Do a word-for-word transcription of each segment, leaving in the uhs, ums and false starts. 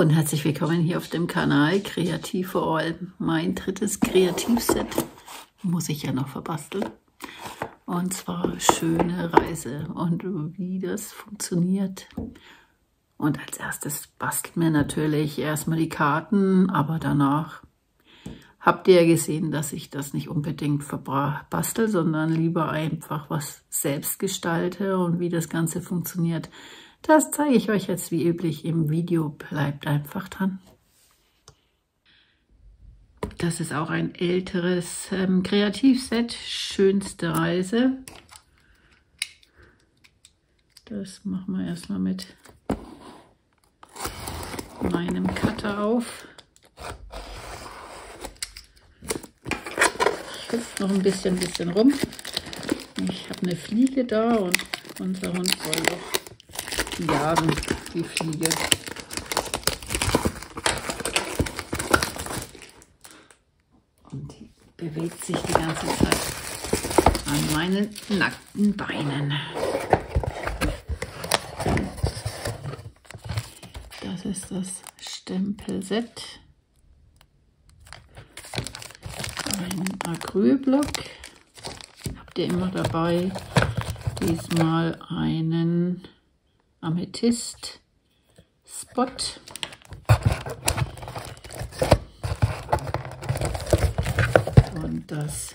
und herzlich willkommen hier auf dem Kanal Creative for All. Mein drittes Kreativset muss ich ja noch verbasteln. Und zwar schöne Reise und wie das funktioniert. Und als erstes basteln wir natürlich erstmal die Karten, aber danach habt ihr ja gesehen, dass ich das nicht unbedingt verbastel, sondern lieber einfach was selbst gestalte. Und wie das Ganze funktioniert, das zeige ich euch jetzt wie üblich im Video. Bleibt einfach dran. Das ist auch ein älteres ähm, Kreativset, schönste Reise. Das machen wir erstmal mit meinem Cutter auf. Ich hüpfe noch ein bisschen, bisschen rum. Ich habe eine Fliege da und unser Hund soll auch jagen, die Fliege. Und die bewegt sich die ganze Zeit an meinen nackten Beinen. Das ist das Stempelset. Ein Acrylblock. Habt ihr immer dabei. Diesmal einen Amethyst Spot. Und das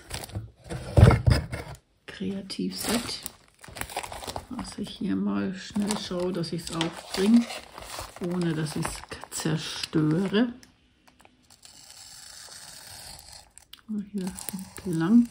Kreativset, was ich hier mal schnell schaue, dass ich es aufbringe, ohne dass ich es zerstöre. Hier entlang.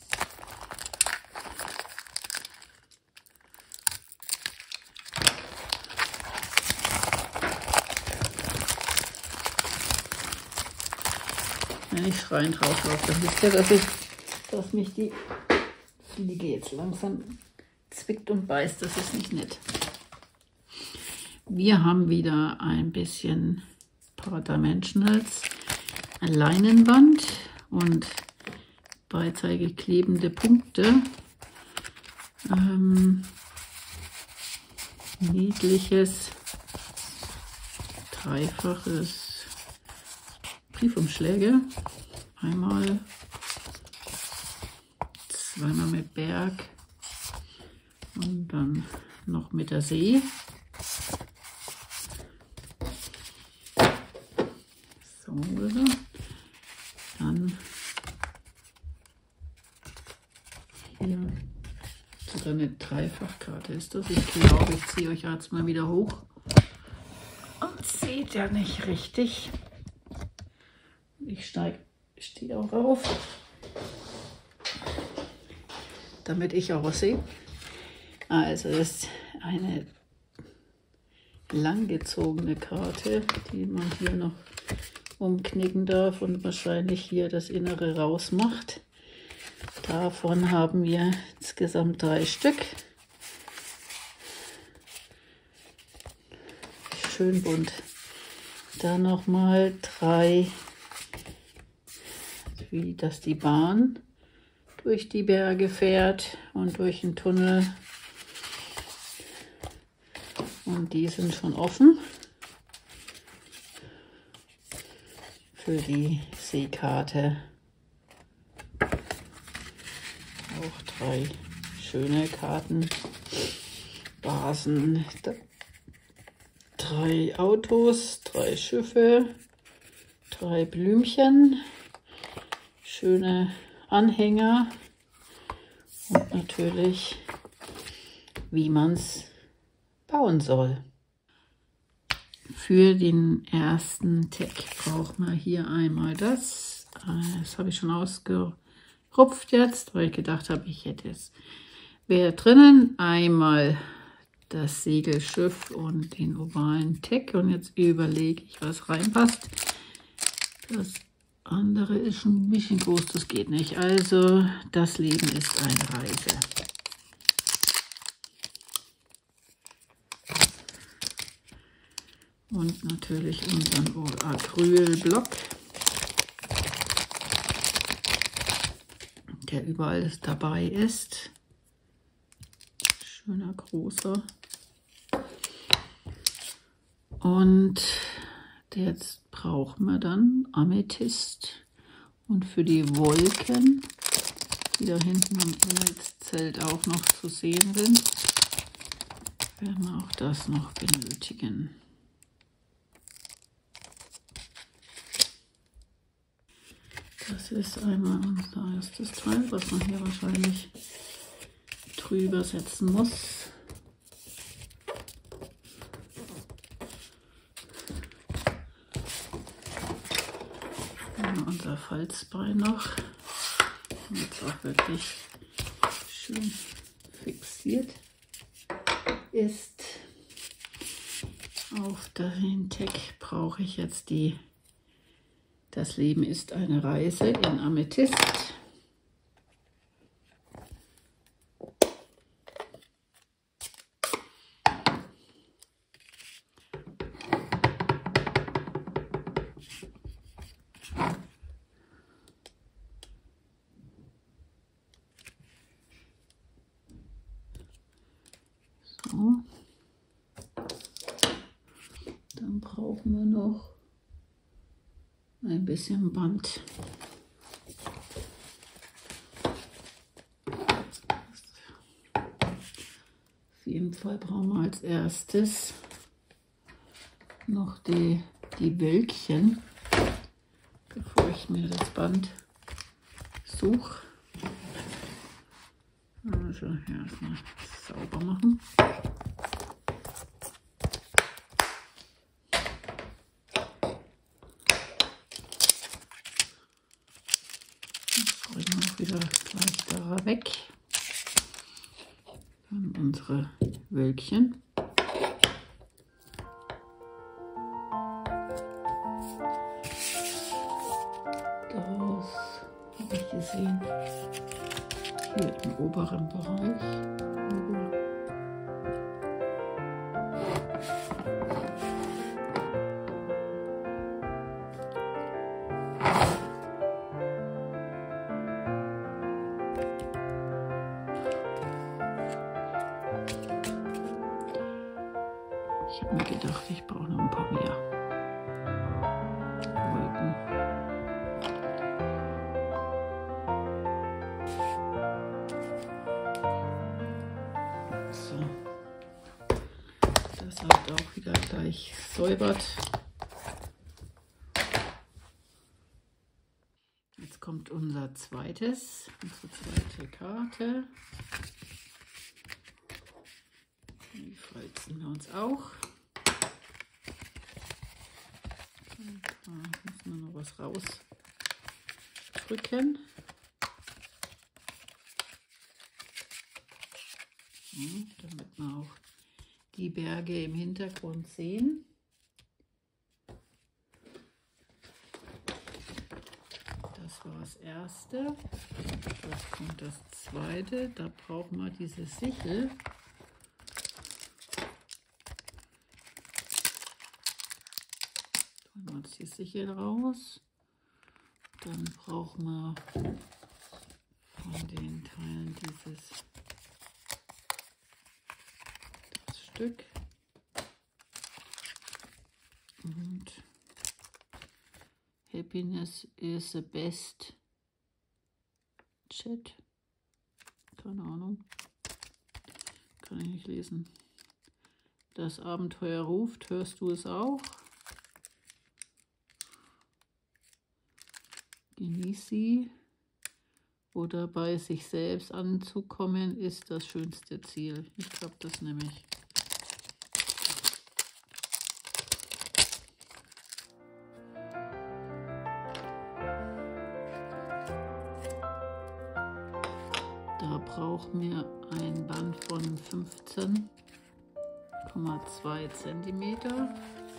Wenn ich schreiend rauslaufe, dann wisst ihr, dass, ich, dass mich die Fliege jetzt langsam zwickt und beißt. Das ist nicht nett. Wir haben wieder ein bisschen Paradimensionals Leinenwand und beidseitig klebende Punkte. Ähm, niedliches, dreifaches Briefumschläge, einmal, zweimal mit Berg und dann noch mit der See. So, dann hier sogar eine Dreifachkarte ist das. Ich glaube, ich ziehe euch jetzt mal wieder hoch und seht ja nicht richtig. Ich steige stehe auch auf, damit ich auch was sehe. Also das ist eine langgezogene Karte, die man hier noch umknicken darf und wahrscheinlich hier das Innere rausmacht. Davon haben wir insgesamt drei Stück. Schön bunt. Dann nochmal drei, wie dass die Bahn durch die Berge fährt und durch den Tunnel. Und die sind schon offen für die Seekarte. Auch drei schöne Karten, Basen, drei Autos, drei Schiffe, drei Blümchen, schöne Anhänger und natürlich, wie man es bauen soll. Für den ersten Tag braucht man hier einmal das. Das habe ich schon ausgerupft jetzt, weil ich gedacht habe, ich hätte es. Wäre drinnen einmal das Segelschiff und den ovalen Tag. Und jetzt überlege ich, was reinpasst. Das andere ist schon ein bisschen groß, das geht nicht. Also, das Leben ist eine Reise. Und natürlich unseren Acrylblock, der überall dabei ist. Schöner großer. Und Jetzt brauchen wir dann Amethyst. Und für die Wolken, die da hinten am Engelszelt auch noch zu sehen sind, werden wir auch das noch benötigen. Das ist einmal unser erstes Teil, was man hier wahrscheinlich drüber setzen muss. Unser Falzbein noch, jetzt auch wirklich schön fixiert ist. Auf den Tag brauche ich jetzt die Das Leben ist eine Reise in Amethyst. So. Dann brauchen wir noch ein bisschen Band. Auf jeden Fall brauchen wir als erstes noch die, die Wölkchen, bevor ich mir das Band suche. Also hier erstmal sauber machen. Wieder gleich da weg. Dann unsere Wölkchen. Das habe ich gesehen. Hier im oberen Bereich. Ich habe mir gedacht, ich brauche noch ein paar mehr Wolken. So, das hat auch wieder gleich säubert. Jetzt kommt unser zweites, unsere zweite Karte. Die falzen wir uns auch. Da müssen wir noch was rausdrücken. Ja, damit wir auch die Berge im Hintergrund sehen. Das war das erste. Jetzt kommt das zweite. Da brauchen wir diese Sichel. Holen wir uns die Sichel raus. Dann brauchen wir von den Teilen dieses das Stück. Und Happiness is the best Chat. Keine Ahnung. Kann ich nicht lesen. Das Abenteuer ruft. Hörst du es auch? Genieß sie. Oder bei sich selbst anzukommen, ist das schönste Ziel. Ich glaube, das nehme ich. Da brauchen wir ein Band von fünfzehn Komma zwei Zentimeter.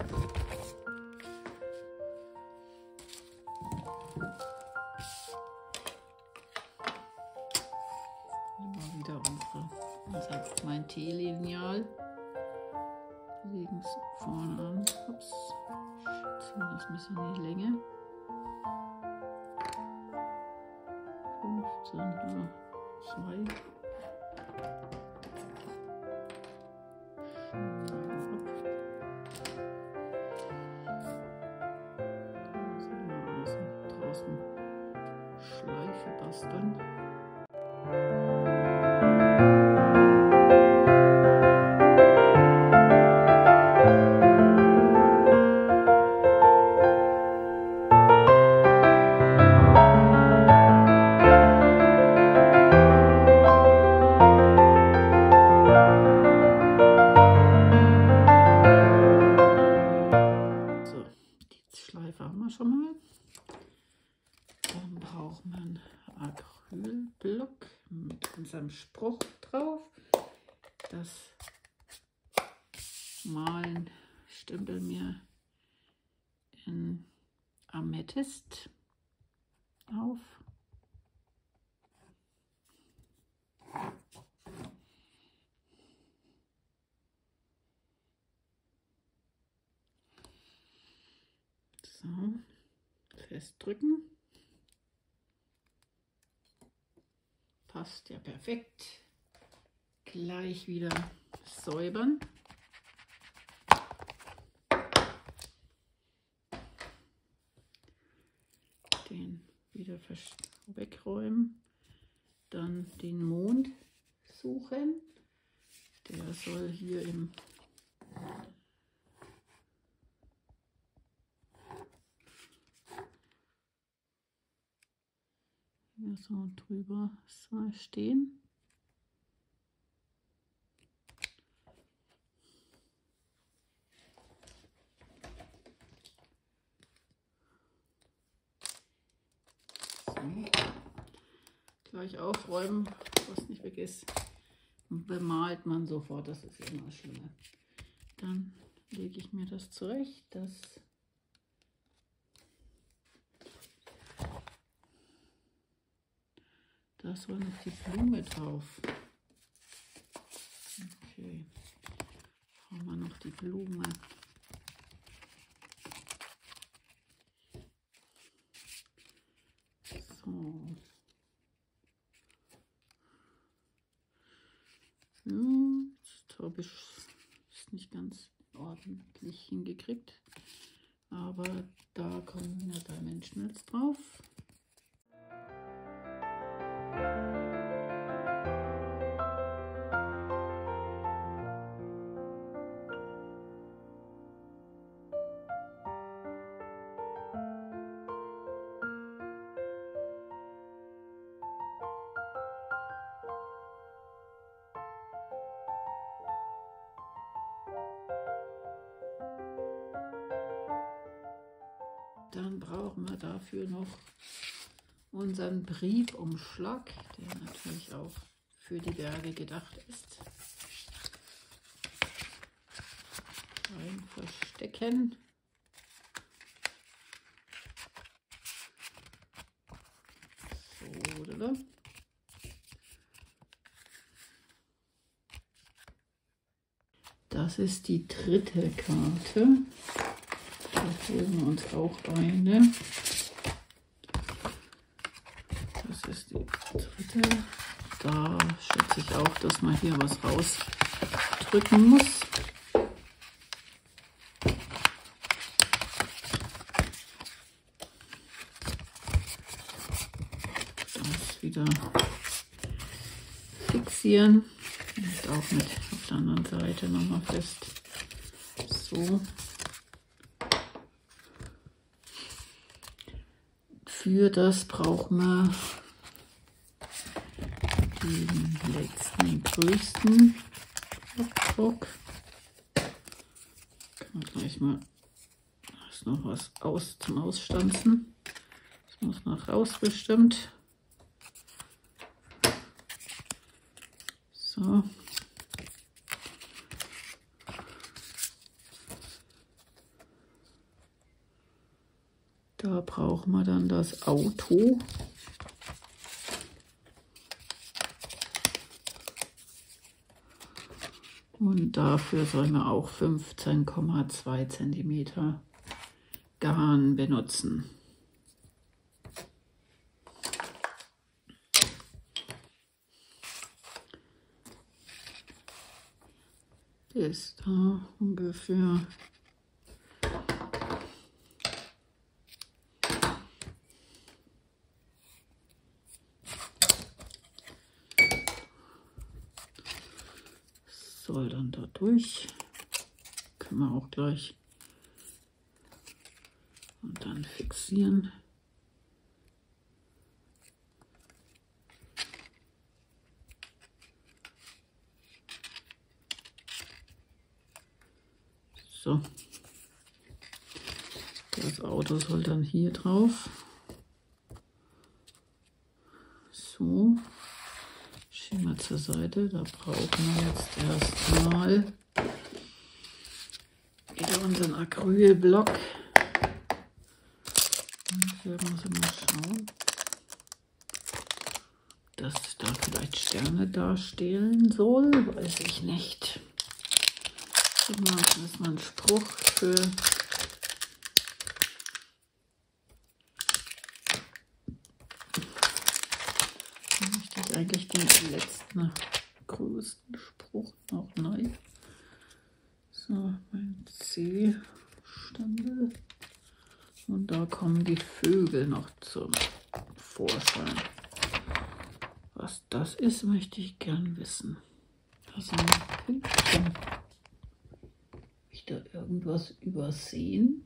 Immer wieder unsere, unser, mein T-Lineal. Legen es vorne an. Ups. Ziehen das ein bisschen in die Länge. fünfzehn, ja. zwei. basteln. Haben wir schon mal. Dann braucht man Acrylblock mit unserem Spruch drauf. Das malen Stempel mir in Amethyst auf. So, festdrücken. Passt ja perfekt. Gleich wieder säubern. Den wieder wegräumen. Dann den Mond suchen. Der soll hier im so drüber stehen. So. Gleich aufräumen, was nicht weg ist. Bemalt man sofort, das ist immer schlimmer. Dann lege ich mir das zurecht, das Da soll noch die Blume drauf. Okay, haben wir noch die Blume. So. Ja, das habe ich ist nicht ganz ordentlich hingekriegt, aber da kommen ja da Menschen jetzt drauf. Dann brauchen wir dafür noch unseren Briefumschlag, der natürlich auch für die Berge gedacht ist. Rein verstecken. So, oder? Das ist die dritte Karte. Da holen wir uns auch eine. Das ist die dritte. Da schätze ich auch, dass man hier was rausdrücken muss. Das wieder fixieren. Und auch mit auf der anderen Seite nochmal fest. So. Für das brauchen wir den letzten, größten Abdruck. Kann man gleich mal, da ist noch was aus zum Ausstanzen. Das muss noch raus bestimmt. So. Da brauchen wir dann das Auto. Und dafür sollen wir auch fünfzehn Komma zwei Zentimeter Garn benutzen. Bis da ungefähr. soll dann da durch. Können wir auch gleich. Und dann fixieren. So. Das Auto soll dann hier drauf. So. Schieben wir zur Seite. Da brauchen wir jetzt erstmal wieder unseren Acrylblock. Und hier muss ich mal schauen, dass da vielleicht Sterne dastehen soll. Weiß ich nicht. Das ist mal ein Spruch für ich eigentlich den letzten größten Spruch noch neu. So, mein C-Stempel. Und da kommen die Vögel noch zum Vorschein. Was das ist, möchte ich gern wissen. Da sind Pünktchen. Habe ich da irgendwas übersehen?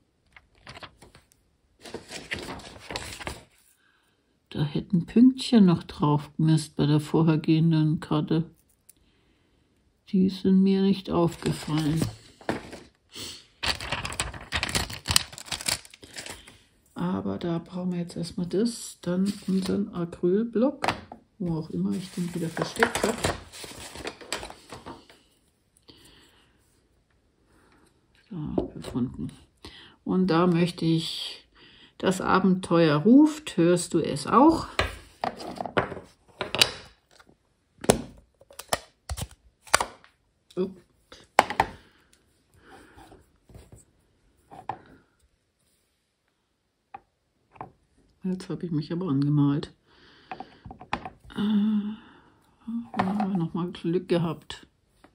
Da hätten Pünktchen noch drauf gemisst bei der vorhergehenden Karte. Die sind mir nicht aufgefallen. Aber da brauchen wir jetzt erstmal das, dann unseren Acrylblock, wo auch immer ich den wieder versteckt habe. So, gefunden. Und da möchte ich Das Abenteuer ruft, hörst du es auch? Ups. Jetzt habe ich mich aber angemalt. Äh, haben wir nochmal Glück gehabt.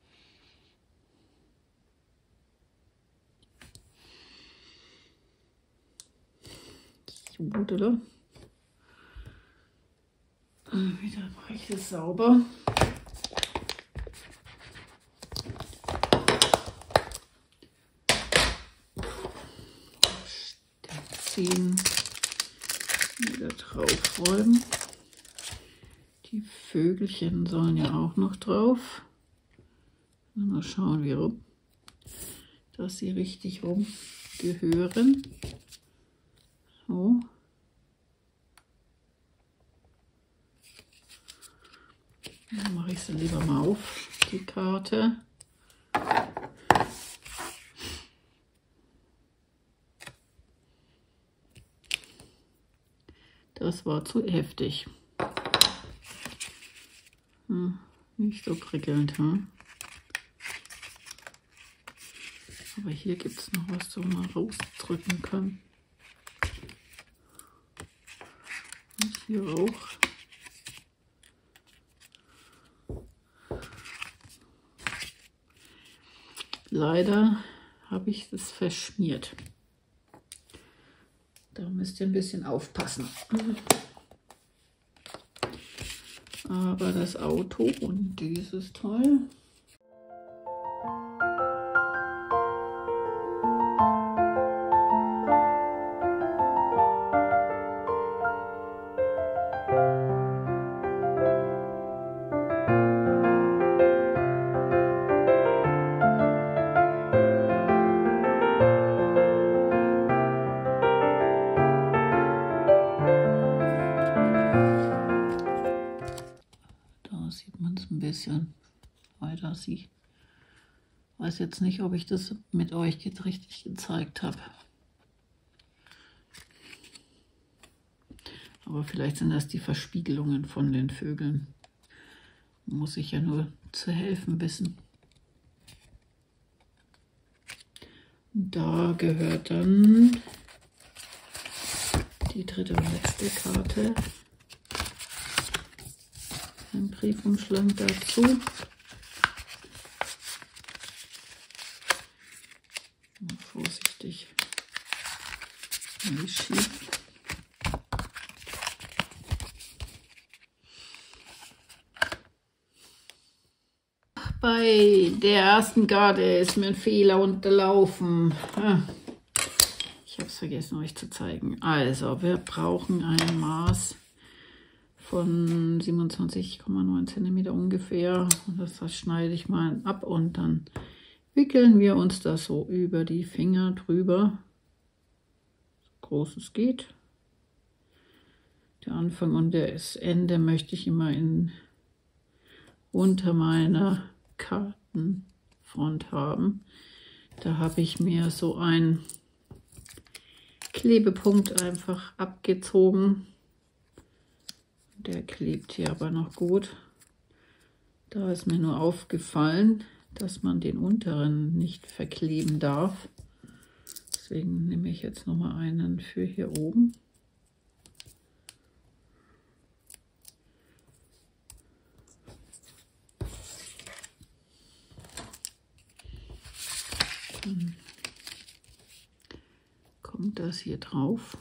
So, oder? Wieder mache ich es sauber. Ziehen. Wieder draufräumen. Die Vögelchen sollen ja auch noch drauf. Mal schauen, wie rum, dass sie richtig rum gehören. So. Dann mache ich sie lieber mal auf, die Karte. Das war zu heftig. Hm, nicht so prickelnd, hm? Aber hier gibt es noch was, so mal rausdrücken kann. Und hier auch. Leider habe ich das verschmiert. Da müsst ihr ein bisschen aufpassen. Aber das Auto und dieses Teil. Bisschen weiter sie. Weiß jetzt nicht, ob ich das mit euch jetzt richtig gezeigt habe. Aber vielleicht sind das die Verspiegelungen von den Vögeln. Muss ich ja nur zu helfen wissen. Und da gehört dann die dritte und letzte Karte. Ein Briefumschlag dazu. Mal vorsichtig schieben. Bei der ersten Garde ist mir ein Fehler unterlaufen. Ich habe es vergessen, euch zu zeigen. Also, wir brauchen ein Maß von siebenundzwanzig Komma neun Zentimeter ungefähr. Und das, das schneide ich mal ab und dann wickeln wir uns das so über die Finger drüber, so groß es geht. Der Anfang und das Ende möchte ich immer in, unter meiner Kartenfront haben. Da habe ich mir so einen Klebepunkt einfach abgezogen. Der klebt hier aber noch gut. Da ist mir nur aufgefallen, dass man den unteren nicht verkleben darf. Deswegen nehme ich jetzt noch mal einen für hier oben. Dann kommt das hier drauf.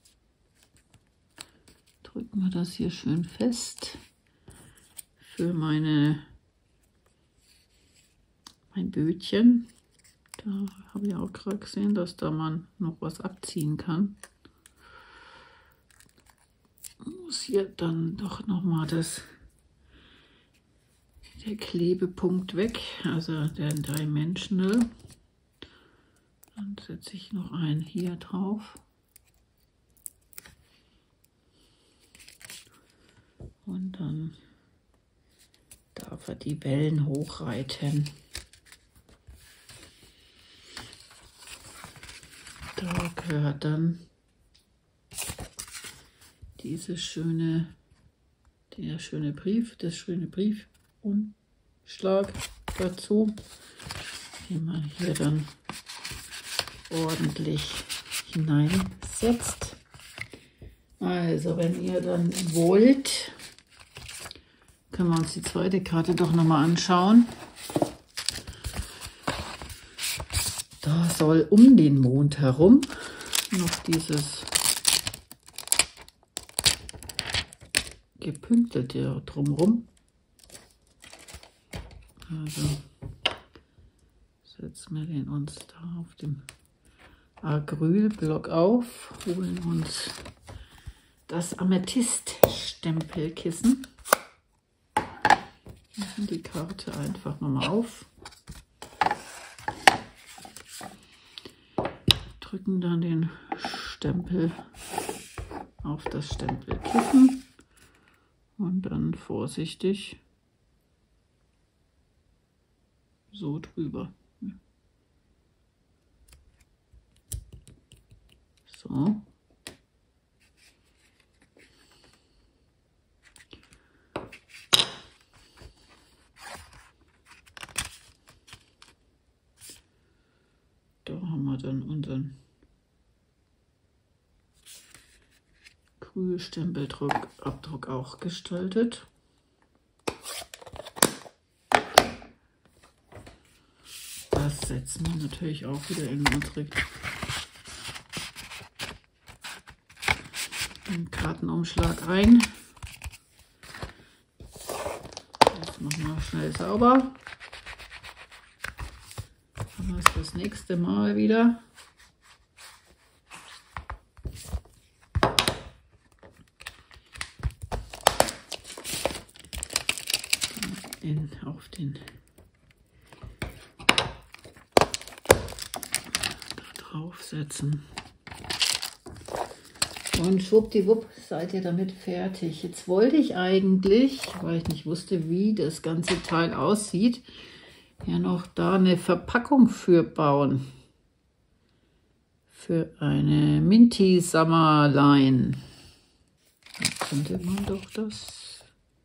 Drücken wir das hier schön fest für meine mein Bötchen. Da habe ich auch gerade gesehen, dass da man noch was abziehen kann. Muss hier dann doch noch mal das der Klebepunkt weg, also der Dimensional. Dann setze ich noch einen hier drauf. Und dann darf er die Wellen hochreiten. Da gehört dann dieses schöne, der schöne Brief, das schöne Briefumschlag dazu, den man hier dann ordentlich hineinsetzt. Also wenn ihr dann wollt, können wir uns die zweite Karte doch noch mal anschauen. Da soll um den Mond herum noch dieses gepünktete drumherum. Also setzen wir den uns da auf dem Acrylblock auf, holen uns das Amethyst-Stempelkissen, machen die Karte einfach nochmal auf, drücken dann den Stempel auf das Stempelkissen und dann vorsichtig so drüber. So. Da haben wir dann unseren Acrylstempeldruck auch gestaltet. Das setzen wir natürlich auch wieder in unsere den Kartenumschlag ein. Jetzt machen wir schnell sauber. Dann haben wir es das nächste Mal wieder. In, auf den da draufsetzen. Und schwuppdiwupp seid ihr damit fertig. Jetzt wollte ich eigentlich, weil ich nicht wusste, wie das ganze Teil aussieht, ja noch da eine Verpackung für bauen. Für eine Minty Summer Line. Da könnte man doch das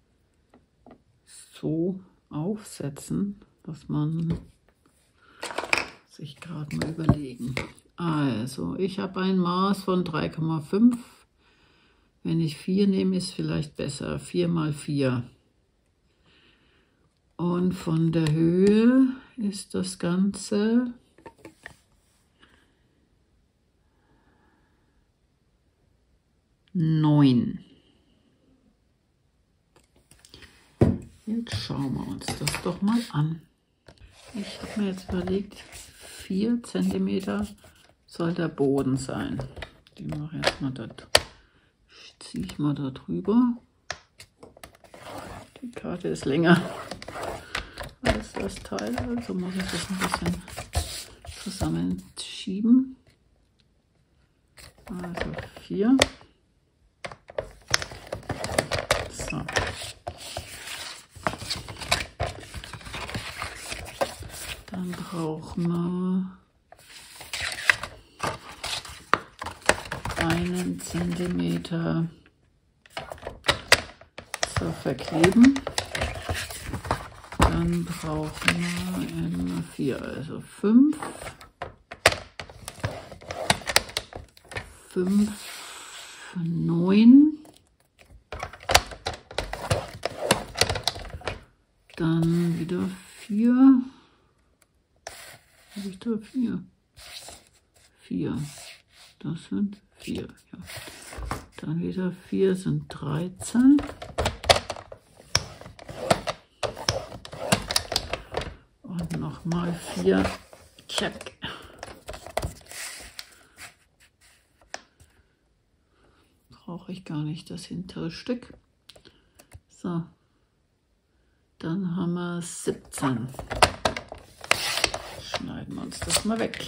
so aufsetzen, dass man sich gerade mal überlegen. Also, ich habe ein Maß von drei Komma fünf. Wenn ich vier nehme, ist vielleicht besser. vier mal vier. Und von der Höhe ist das Ganze neun. Jetzt schauen wir uns das doch mal an. Ich habe mir jetzt überlegt, vier Zentimeter soll der Boden sein. Die mache ich jetzt mal da, ziehe ich mal da drüber. Die Karte ist länger als das Teil, also muss ich das ein bisschen zusammenschieben. Also vier. So. Dann brauchen wir einen Zentimeter zu verkleben. Dann brauchen wir immer vier, also fünf. fünf, neun. Dann wieder vier. Habe ich da vier? vier. Das sind vier. Ja. Dann wieder vier sind dreizehn. Und nochmal vier. Check. Brauche ich gar nicht das hintere Stück. So. Dann haben wir siebzehn. Schneiden wir uns das mal weg.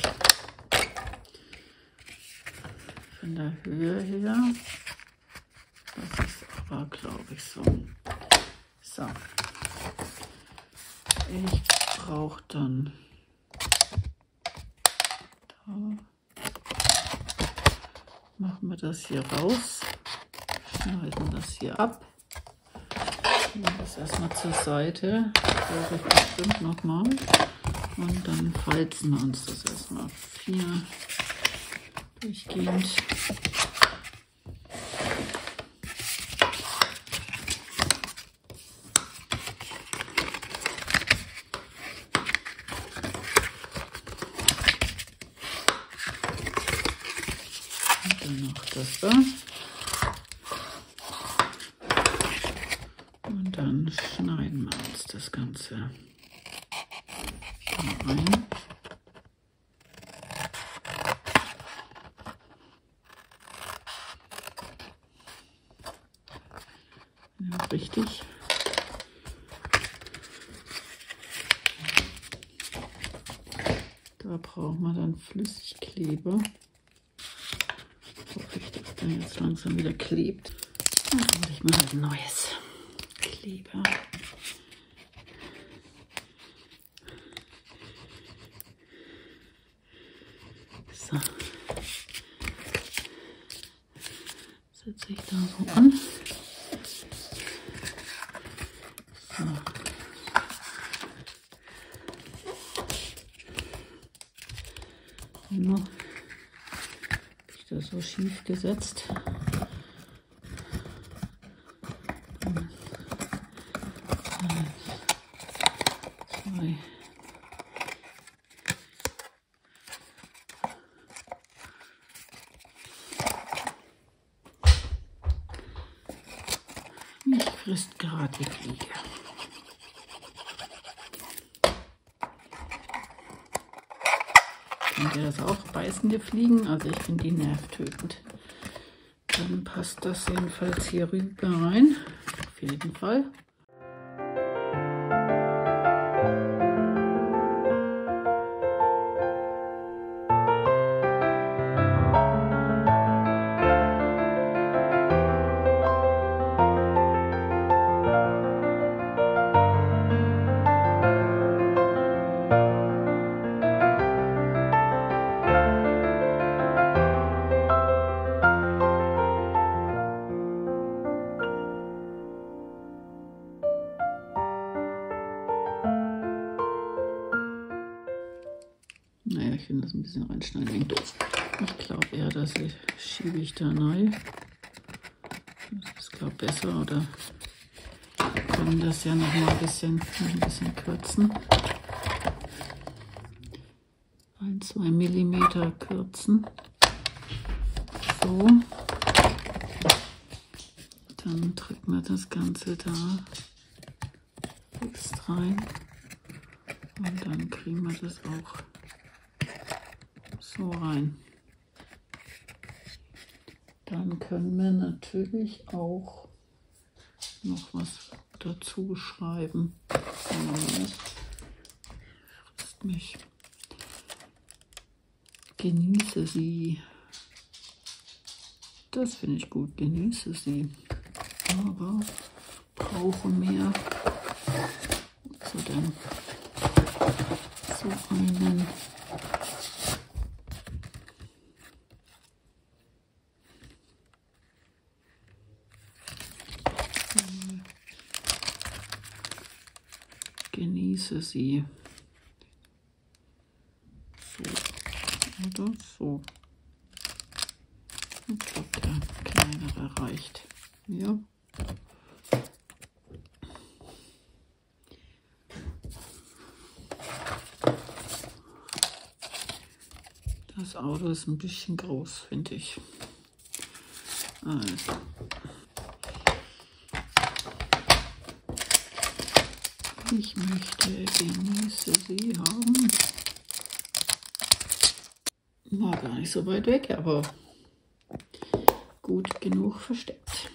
Von der Höhe her. Das ist aber, glaube ich, so. So. Ich brauche dann da. Machen wir das hier raus. Schneiden das hier ab. Nehmen das erstmal zur Seite. Brauche ich bestimmt nochmal. Und dann falzen wir uns das erstmal vier durchgehend. Und dann noch das da. Und dann schneiden wir uns das Ganze rein. Ja, richtig. Da brauchen wir dann Flüssigkleber. Hoffe ich, dass der jetzt langsam wieder klebt. Dann hole ich mal ein neues Kleber. So. Setze ich da so an. So. Noch habe ich das so schief gesetzt. Zwei. Mich frisst gerade die Fliege. Kennt ihr das auch? Beißende Fliegen? Also ich finde die nervtötend. Dann passt das jedenfalls hier rüber rein. Auf jeden Fall. Naja, ich finde das ein bisschen reinschneiden wegen doof. Ich glaube eher, das schiebe ich da rein. Das ist, glaube ich, besser. Oder wir können das ja noch mal ein bisschen, noch ein bisschen kürzen. Ein, zwei Millimeter kürzen. So. Dann drücken wir das Ganze da rein. Und dann kriegen wir das auch so rein. Dann können wir natürlich auch noch was dazu schreiben. Frisst mich. Genieße sie. Das finde ich gut. Genieße sie. Aber brauche mehr. So dann so einen genieße sie. So oder so. Ich glaube, der kleinere reicht. Ja. Das Auto ist ein bisschen groß, finde ich. Also. Ich möchte genieße sie haben. War gar nicht so weit weg, aber gut genug versteckt.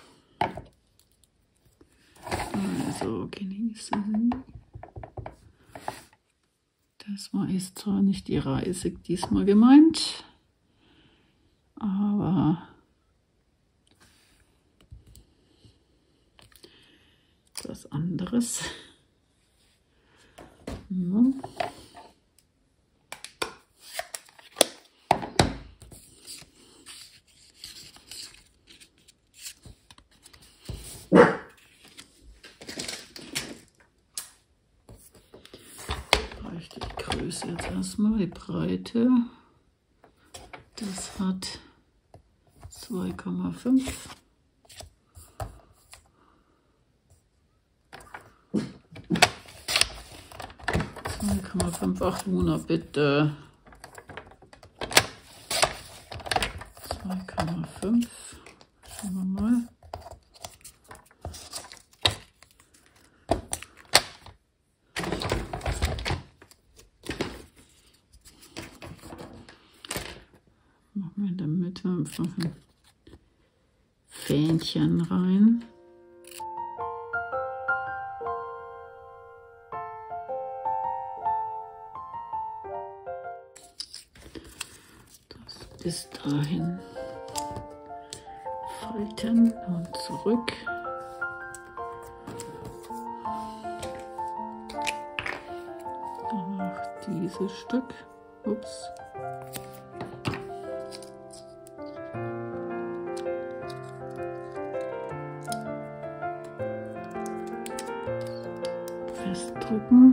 Also genieße sie. Das war ist zwar nicht die Reise diesmal gemeint, aber was anderes. Ja. Reicht die Größe jetzt erstmal, die Breite. Das hat zwei Komma fünf. zwei Komma fünf, ach Luna, bitte. zwei Komma fünf. Schauen wir mal. Machen wir in der Mitte einfach ein Fähnchen rein. Bis dahin falten und zurück. Danach dieses Stück. Ups. Festdrücken.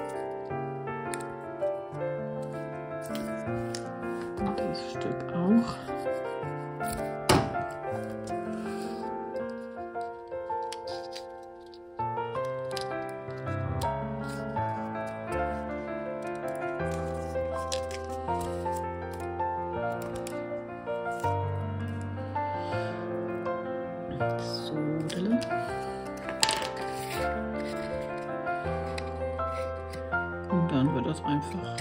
Stück auch. So. Und dann wird das einfach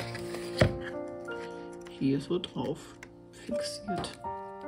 hier so drauf fixiert.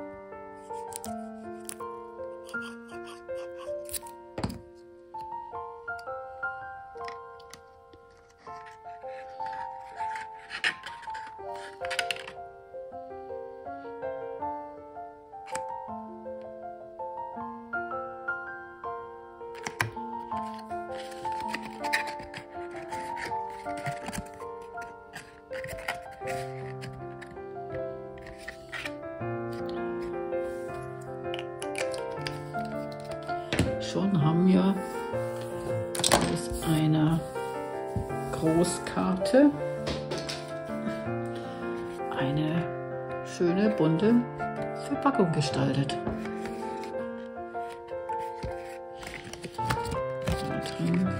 Schon haben wir aus einer Großkarte eine schöne bunte Verpackung gestaltet. Da drin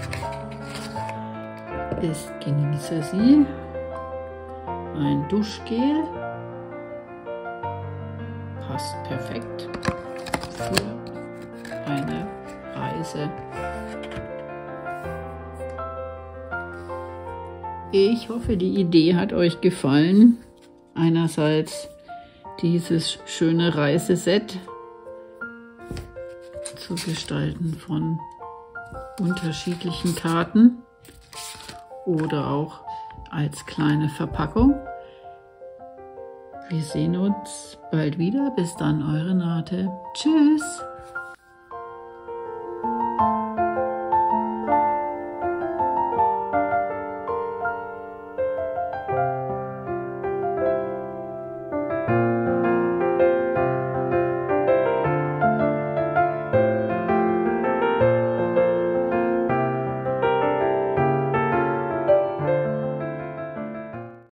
ist Genieße sie, ein Duschgel, passt perfekt für eine Reise Ich hoffe, die Idee hat euch gefallen. Einerseits dieses schöne Reiseset zu gestalten von unterschiedlichen Karten oder auch als kleine Verpackung. Wir sehen uns bald wieder. Bis dann, eure Nate. Tschüss!